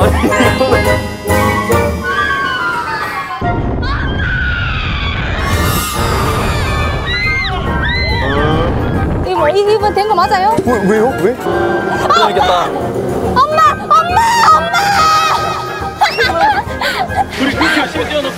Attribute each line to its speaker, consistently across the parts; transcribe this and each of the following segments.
Speaker 1: 이거 된 거 맞아요?
Speaker 2: 왜요? 왜? 그러겠다.
Speaker 1: 엄마!
Speaker 3: 우리 그렇게 열심히 뛰어놓고.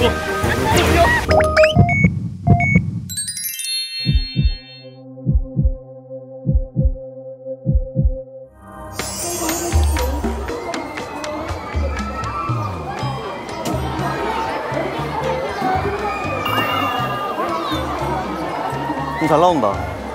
Speaker 2: 잘 나온다.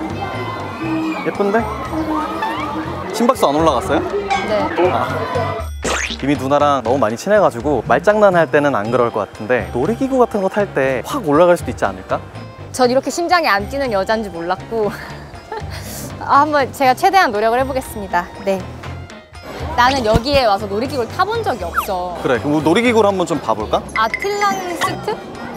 Speaker 2: 예쁜데? 심박수 안 올라갔어요?
Speaker 1: 네.
Speaker 2: 이미 누나랑 너무 많이 친해가지고 말장난할 때는 안 그럴 것 같은데 놀이기구 같은 거 탈 때 확 올라갈 수도 있지 않을까?
Speaker 1: 전 이렇게 심장이 안 뛰는 여잔지 몰랐고 한번 제가 최대한 노력을 해보겠습니다. 네. 나는 여기에 와서 놀이기구를 타본 적이 없어.
Speaker 2: 그래, 그럼 놀이기구를 한번 좀 봐볼까?
Speaker 1: 아틀란시트?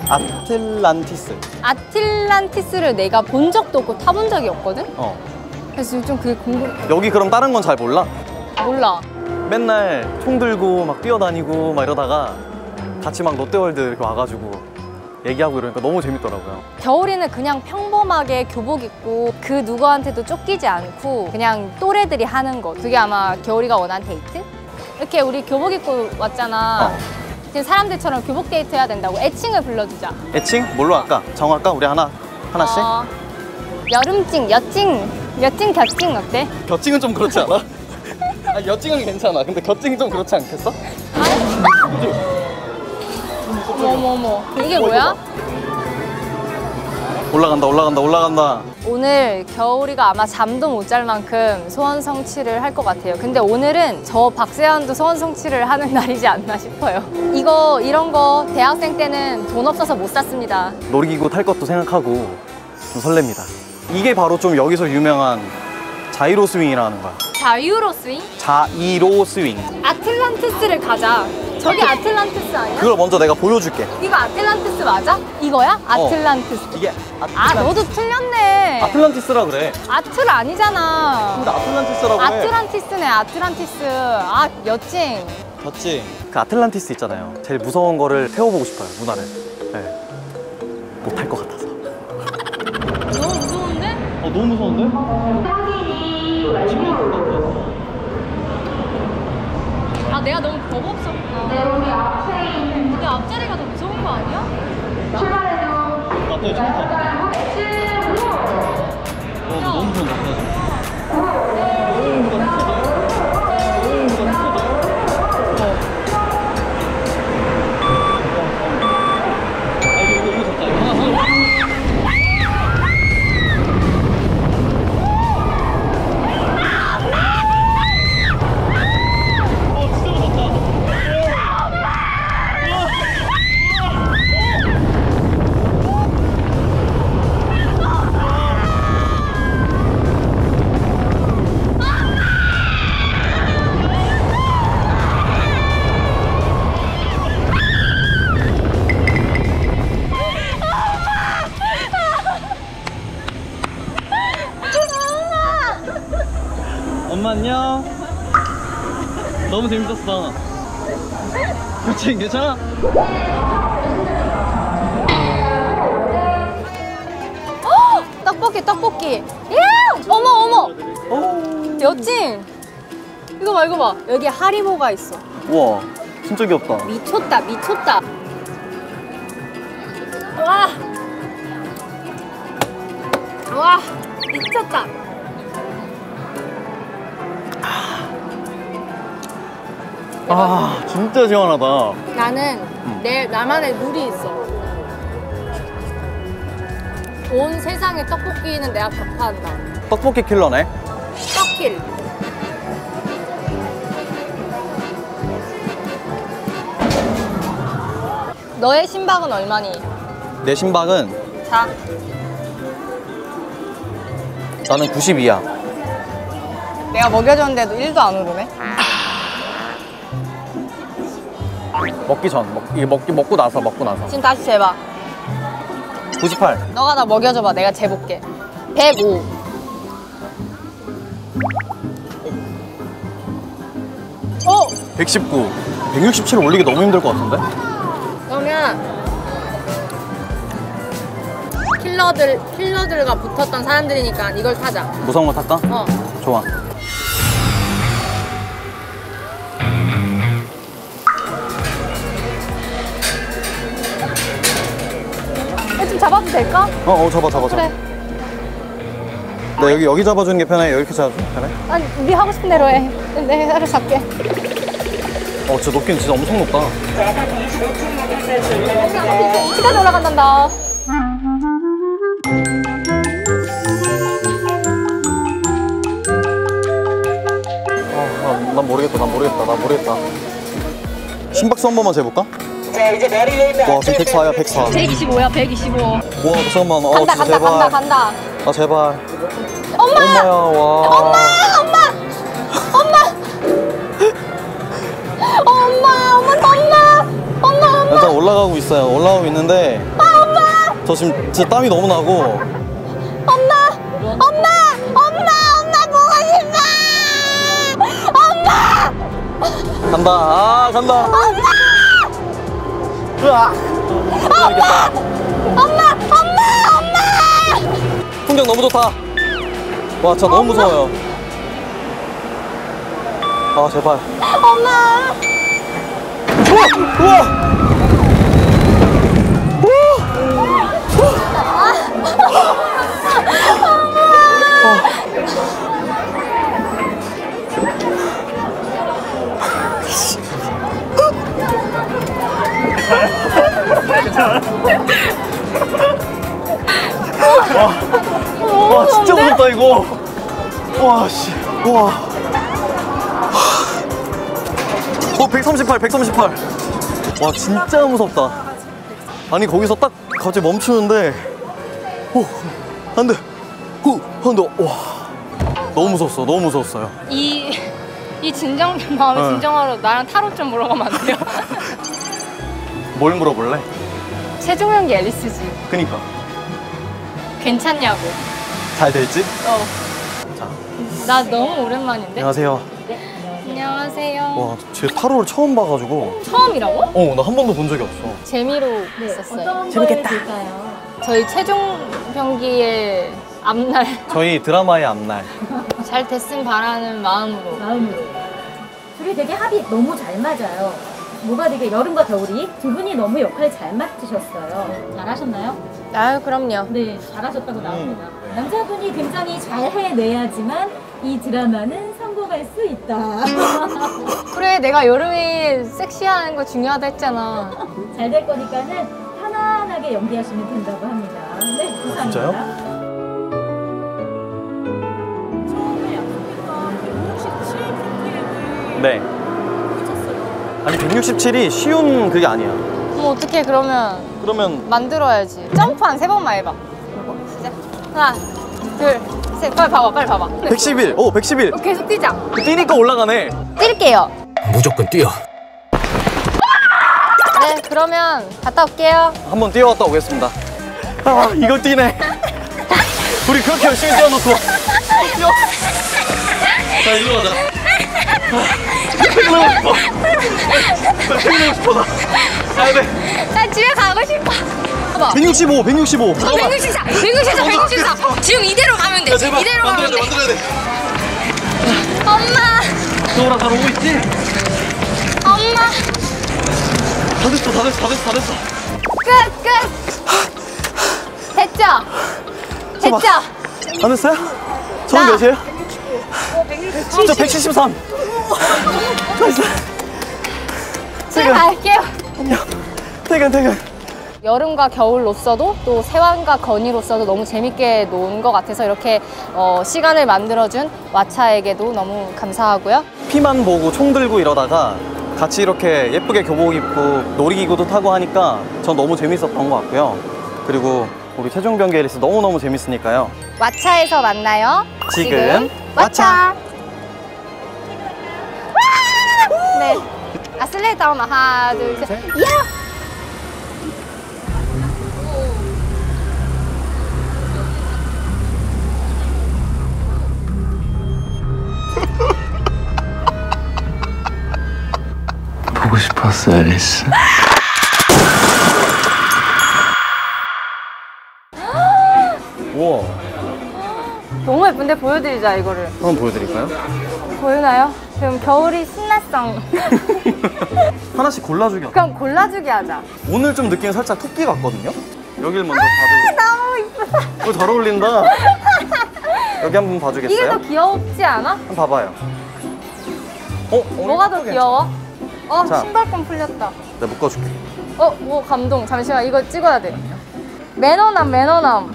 Speaker 2: 아틀란티스.
Speaker 1: 아틀란티스를 내가 본 적도 없고 타본 적이 없거든? 그래서 좀 그게 궁금해.
Speaker 2: 여기 그럼 다른 건 잘 몰라?
Speaker 1: 몰라.
Speaker 2: 맨날 총 들고 막 뛰어다니고 막 이러다가 같이 막 롯데월드 이렇게 와가지고 얘기하고 이러니까 너무 재밌더라고요.
Speaker 1: 겨울이는 그냥 평범하게 교복 입고 그 누구한테도 쫓기지 않고 그냥 또래들이 하는 거. 그게 아마 겨울이가 원하는 데이트? 이렇게 우리 교복 입고 왔잖아. 지금 사람들처럼 교복 데이트 해야 된다고. 애칭을 불러주자.
Speaker 2: 애칭? 뭘로 할까? 정할까? 우리 하나씩?
Speaker 1: 여름찡, 여찡, 곁찡 어때?
Speaker 2: 곁찡은 좀 그렇지 않아? 여찡은 괜찮아. 근데 곁찡이 좀 그렇지 않겠어?
Speaker 1: 어머 이게 뭐야?
Speaker 2: 올라간다.
Speaker 1: 오늘 겨울이가 아마 잠도 못 잘 만큼 소원 성취를 할 것 같아요. 근데 오늘은 저 박세현도 소원 성취를 하는 날이지 않나 싶어요. 이런 거 대학생 때는 돈 없어서 못 샀습니다.
Speaker 2: 놀이기구 탈 것도 생각하고 좀 설렙니다. 이게 바로 좀 여기서 유명한 자이로 스윙이라는 거야.
Speaker 1: 자유로 스윙?
Speaker 2: 자이로 스윙.
Speaker 1: 아틀란티스를 가자. 저기 아틀란티스 아니야?
Speaker 2: 그걸 먼저 내가 보여줄게.
Speaker 1: 이거 아틀란티스 맞아? 이거야? 아틀란티스.
Speaker 2: 이게
Speaker 1: 너도 틀렸네.
Speaker 2: 아틀란티스라 그래.
Speaker 1: 아틀 아니잖아.
Speaker 2: 근데 아틀란티스라고 해.
Speaker 1: 아틀란티스네, 아틀란티스. 여찡.
Speaker 2: 맞지? 그 아틀란티스 있잖아요. 제일 무서운 거를 태워보고 싶어요, 누나를. 네. 못 탈 것 같아서.
Speaker 1: 너무 무서운데?
Speaker 2: 너무 무서운데?
Speaker 1: 내가 너무 겁 없었구나. 근데 앞자리가 더 무서운 거 아니야?
Speaker 2: 맞다, 처음 너무 무서운데? 엄마 안녕. 너무 재밌었어. 그치? 괜찮아?
Speaker 1: 떡볶이. 야! 어머. 여찡. 이거 봐. 여기 하리보가 있어.
Speaker 2: 우와, 진짜 귀엽다.
Speaker 1: 미쳤다. 와, 미쳤다.
Speaker 2: 진짜 시원하다.
Speaker 1: 나는 나만의 룰이 있어. 온 세상의 떡볶이는 내가 격파한다.
Speaker 2: 떡볶이 킬러네.
Speaker 1: 떡킬. 너의 심박은 얼마니?
Speaker 2: 내 심박은
Speaker 1: 자.
Speaker 2: 나는 92야.
Speaker 1: 내가 먹여줬는데도 1도 안 오르네.
Speaker 2: 먹기 전, 먹고 나서.
Speaker 1: 지금 다시 재봐.
Speaker 2: 98.
Speaker 1: 너가 나 먹여줘봐. 내가 재볼게. 105.
Speaker 2: 어? 119. 167 올리기 너무 힘들 것 같은데?
Speaker 1: 그러면 킬러들과 붙었던 사람들이니까 이걸 타자.
Speaker 2: 무서운 거 탈까? 좋아.
Speaker 1: 좀 잡아도 될까?
Speaker 2: 잡아.
Speaker 1: 그래.
Speaker 2: 네, 여기 잡아주는 게 편해. 여기 이렇게 잡아주는 게 편해?
Speaker 1: 아니, 네 하고 싶은 대로 해. 내가 잡게.
Speaker 2: 진짜 높긴 진짜 엄청 높다.
Speaker 1: 시간이 올라간단다.
Speaker 2: 난 모르겠다. 심박수 한 번만 재볼까?
Speaker 4: 자, 이제 머리 내리면
Speaker 2: 와, 지금 104야, 104.
Speaker 1: 125야, 125.
Speaker 2: 와, 잠깐만.
Speaker 1: 간다,
Speaker 2: 진짜 제발.
Speaker 1: 간다.
Speaker 2: 아, 제발.
Speaker 1: 엄마!
Speaker 2: 엄마야, 와.
Speaker 1: 엄마!
Speaker 2: 일단 올라가고 있는데. 저 지금 진짜 땀이 너무 나고.
Speaker 1: 엄마 보고 싶어! 엄마!
Speaker 2: 간다. 간다. 으악.
Speaker 1: 엄마!
Speaker 2: 풍경 너무 좋다. 와, 진짜 너무 무서워요. 아, 제발.
Speaker 1: 엄마!
Speaker 2: 우와! 와, 진짜 무섭다 이거. 와, 씨. 와. 138. 와, 진짜 무섭다. 아니, 거기서 딱 갑자기 멈추는데, 안 돼. 와. 너무 무서웠어요.
Speaker 1: 이 마음을
Speaker 2: 네.
Speaker 1: 진정하러 나랑 타로 좀 물어가면 안 돼요?
Speaker 2: 뭘 물어볼래?
Speaker 1: 최종 연기 앨리스지.
Speaker 2: 그니까.
Speaker 1: 괜찮냐고.
Speaker 2: 잘 될지? 자,
Speaker 1: 나 너무 오랜만인데?
Speaker 2: 안녕하세요.
Speaker 1: 안녕하세요.
Speaker 2: 와, 제 타로를 처음 봐가지고.
Speaker 1: 처음이라고?
Speaker 2: 나 한 번도 본 적이 없어.
Speaker 1: 재미로 했었어요.
Speaker 5: 재밌겠다.
Speaker 1: 저희 최종 병기의 앞날
Speaker 2: 저희 드라마의 앞날.
Speaker 1: 잘 됐음 바라는 마음으로.
Speaker 5: 둘이 되게 합이 너무 잘 맞아요. 뭐가 되게 여름과 겨울이 두 분이 너무 역할 잘 맡으셨어요. 잘하셨나요?
Speaker 1: 아유, 그럼요.
Speaker 5: 네, 잘하셨다고 나옵니다.
Speaker 2: 네.
Speaker 5: 남자분이 굉장히 잘 해내야지만 이 드라마는 성공할 수 있다.
Speaker 1: 그래, 내가 여름에 섹시한 거 중요하다 했잖아.
Speaker 5: 잘 될 거니까는 편안하게 연기하시면 된다고 합니다. 네, 감사합니다.
Speaker 2: 진짜요? 네. 아니, 167이 쉬운 그게 아니야.
Speaker 1: 그럼 어떻게
Speaker 2: 그러면
Speaker 1: 만들어야지. 점프 한 3번만 해봐. 시작. 하나, 둘, 셋. 빨리 봐봐.
Speaker 2: 111. 111.
Speaker 1: 계속 뛰자.
Speaker 2: 뛰니까 올라가네.
Speaker 1: 뛸게요.
Speaker 3: 무조건 뛰어.
Speaker 1: 네, 그러면 갔다 올게요.
Speaker 2: 한번 뛰어갔다 오겠습니다. 아, 이거 뛰네. 우리 그렇게 열심히 뛰어놓고. 뛰어. 자, 일로 가자. 퇴근하고 싶어. 나. 가야 돼.
Speaker 1: 나 집에 가고 싶어. 봐봐.
Speaker 2: 165. 잠깐만.
Speaker 1: 164. 지금 이대로 가면 돼.
Speaker 2: 야, 제발.
Speaker 1: 이대로 가면 돼.
Speaker 2: 만들어야 돼.
Speaker 1: 엄마.
Speaker 2: 소울아, 잘 오고 있지?
Speaker 1: 엄마.
Speaker 2: 다 됐어.
Speaker 1: 끝. 됐죠?
Speaker 2: 안 됐어요? 저는
Speaker 1: 나.
Speaker 2: 몇이에요? 진짜 173. 나이스.
Speaker 1: 집에 갈게요.
Speaker 2: 퇴근.
Speaker 1: 여름과 겨울로서도 또 세환과 건이로서도 너무 재밌게 논 것 같아서 이렇게 시간을 만들어준 왓챠에게도 너무 감사하고요.
Speaker 2: 피만 보고 총 들고 이러다가 같이 이렇게 예쁘게 교복 입고 놀이기구도 타고 하니까 전 너무 재밌었던 것 같고요. 그리고 우리 최종 병기 앨리스 너무너무 재밌으니까요.
Speaker 1: 왓챠에서 만나요.
Speaker 2: 지금
Speaker 1: 왓챠. 네. 슬레이 다운 하나, 둘, 셋. 야!
Speaker 6: 보고 싶었어, 앨리스.
Speaker 2: 우와.
Speaker 1: 너무 예쁜데 보여드리자 이거를.
Speaker 2: 한번 보여드릴까요?
Speaker 1: 보이나요? 지금 겨울이 신났어.
Speaker 2: 하나씩 골라주기.
Speaker 1: 그럼 골라주기 하자.
Speaker 2: 오늘 좀 느낌이 살짝 토끼 같거든요? 여길 먼저 봐주고.
Speaker 1: 너무 이쁘다.
Speaker 2: 잘 어울린다. 여기 한번 봐주겠어요?
Speaker 1: 이게 더 귀엽지 않아?
Speaker 2: 한번 봐봐요. 오늘
Speaker 1: 뭐가 더
Speaker 2: 예쁘게
Speaker 1: 귀여워?
Speaker 2: 자.
Speaker 1: 신발끈 풀렸다.
Speaker 2: 내가 묶어줄게.
Speaker 1: 뭐 감동. 잠시만 이거 찍어야 돼. 매너남 매너남.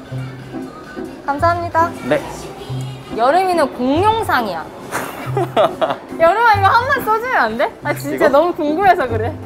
Speaker 1: 감사합니다.
Speaker 2: 네.
Speaker 1: 여름이는 공룡상이야. 여름아 이거 한 번 써주면 안 돼? 아 진짜
Speaker 2: 이거?
Speaker 1: 너무 궁금해서 그래.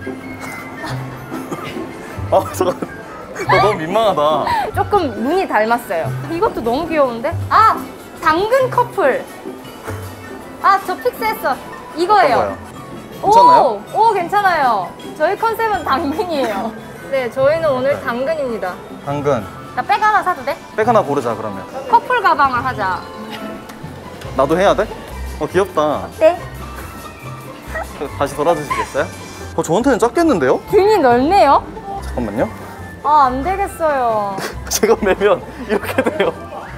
Speaker 2: 잠깐. 너 너무 민망하다.
Speaker 1: 조금 눈이 닮았어요. 이것도 너무 귀여운데? 아! 당근 커플. 아 저 픽스했어. 이거예요.
Speaker 2: 괜찮나요?
Speaker 1: 오 괜찮아요. 저희 컨셉은 당근이에요. 네 저희는 오늘 당근입니다.
Speaker 2: 당근.
Speaker 1: 나 백 하나 사도 돼?
Speaker 2: 백 하나 고르자 그러면.
Speaker 1: 커플 가방을 하자.
Speaker 2: 나도 해야 돼? 귀엽다.
Speaker 1: 네?
Speaker 2: 다시 돌아주시겠어요? 저한테는 작겠는데요?
Speaker 1: 등이 넓네요?
Speaker 2: 잠깐만요.
Speaker 1: 아 안 되겠어요.
Speaker 2: 제가 매면 이렇게 돼요.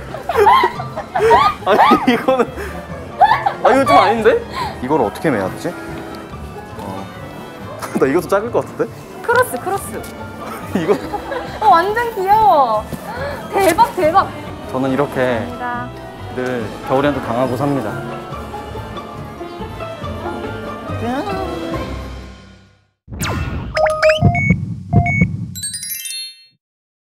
Speaker 2: 아니 이거는 이거 좀 아닌데? 이걸 어떻게 매야 되지? 나 이것도 작을 것 같은데?
Speaker 1: 크로스.
Speaker 2: 이거
Speaker 1: 완전 귀여워. 대박.
Speaker 2: 저는 이렇게
Speaker 1: 감사합니다.
Speaker 2: 늘 겨울에도 당하고 삽니다.